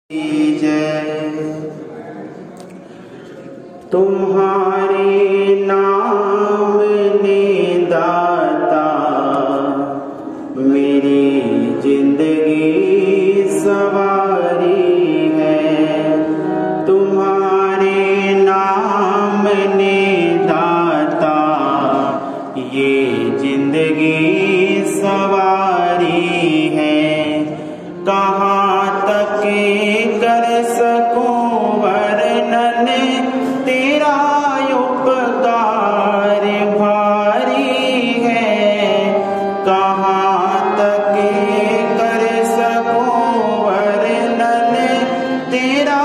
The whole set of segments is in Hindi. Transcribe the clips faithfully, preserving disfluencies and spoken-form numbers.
जय। तुम्हारे नाम ने दाता मेरी जिंदगी सवारी है। तुम्हारे नाम ने दाता ये जिंदगी सवारी है। कहाँ तक कर सकूं वर्णन तेरा उपकार भारी है। कहाँ तक कर सकूं वर्णन तेरा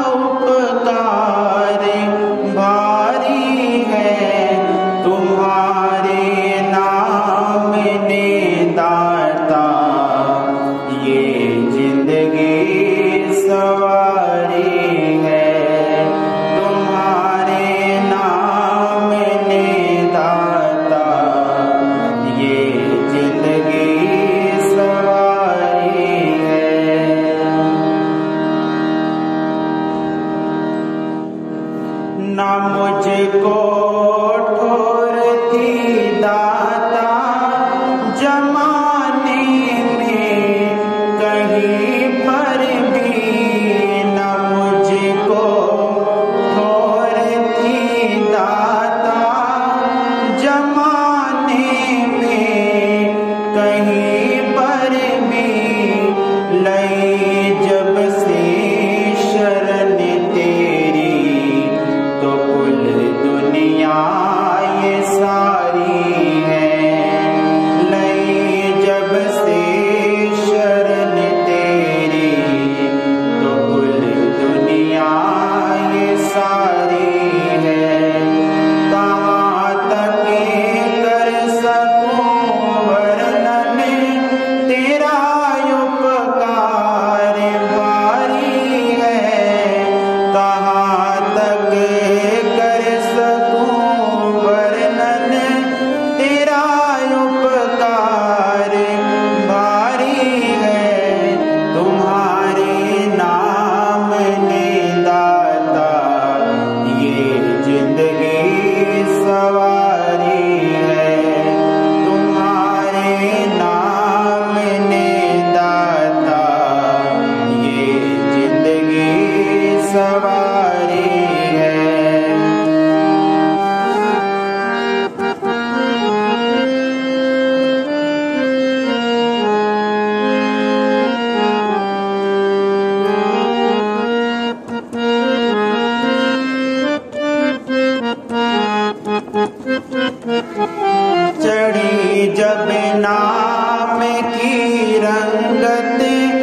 उपकार भारी है। तुम्हारे नाम ने दाता ये जिंदगी सवारी है। तुम्हारे नाम ने दाता ये जिंदगी सवारी है। ना मुझको ठोर थी दाता जमाने में कहीं पर भी। न मुझको ठोर थी दाता जमाने में कहीं पर भी। लई जब से शरण तेरी तो कुल दुनिया ये सारी है। लई जब से शरण तेरी तो कुल दुनिया ये सारी है। कहाँ तक कर सकूं वर्णन तेरा उपकार भारी है। कहाँ तक कर सकूं वर्णन तेरा उपकार भारी है। तुम्हारे नाम ने दाता ये जिंदगी सवारी है। तुम्हारे नाम ने दाता ये जिंदगी सवारी है। चढ़ी जब नाम की रंगत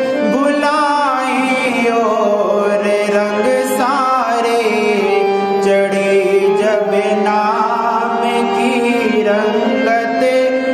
भुलाई और रंग सारे। चढ़ी जब नाम की रंगत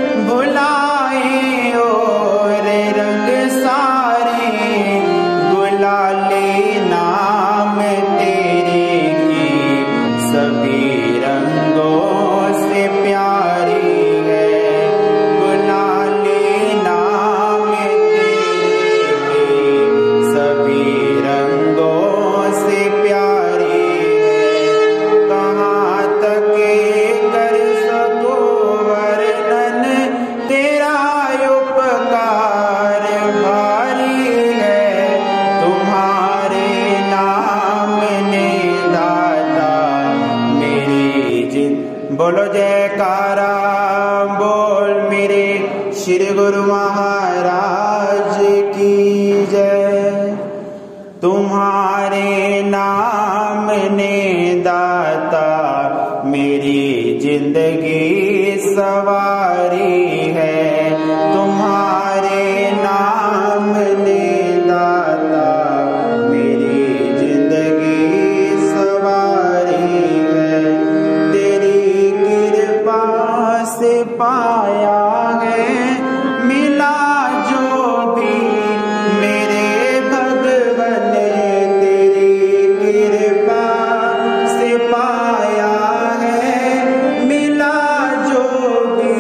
भुलाई और रंग सारे। गुलाले नाम तेरे की सभी रंगों से प्यारी है। गुलाले नाम तेरे की सभी रंगों से प्यारी है। कहाँ तक कर सकूं वर्णन तेरा उपकार भारी है। तुम्हारे नाम ने दाता मेरी जिंदगी। बोलो जयकारा बोल मेरे श्री गुरु महाराज की जय। तुम्हारे नाम ने दाता मेरी जिंदगी सवारी है। तुम्हारे नाम ने दाता मेरी जिंदगी सवारी है। तेरी कृपा से पाया है मिला जो भी मेरे भगवन। तेरी कृपा से पाया है मिला जो भी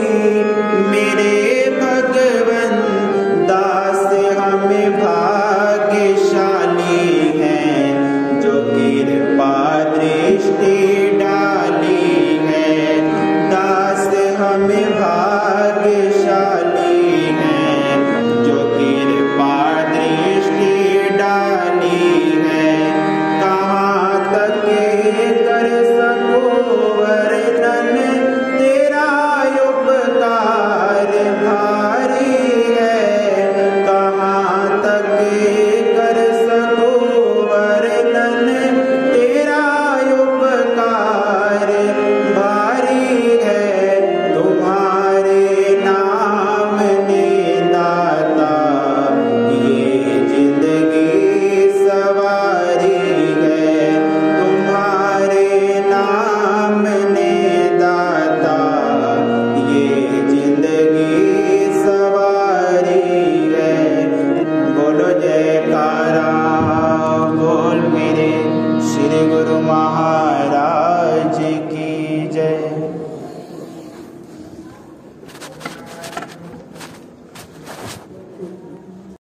गुरु महाराज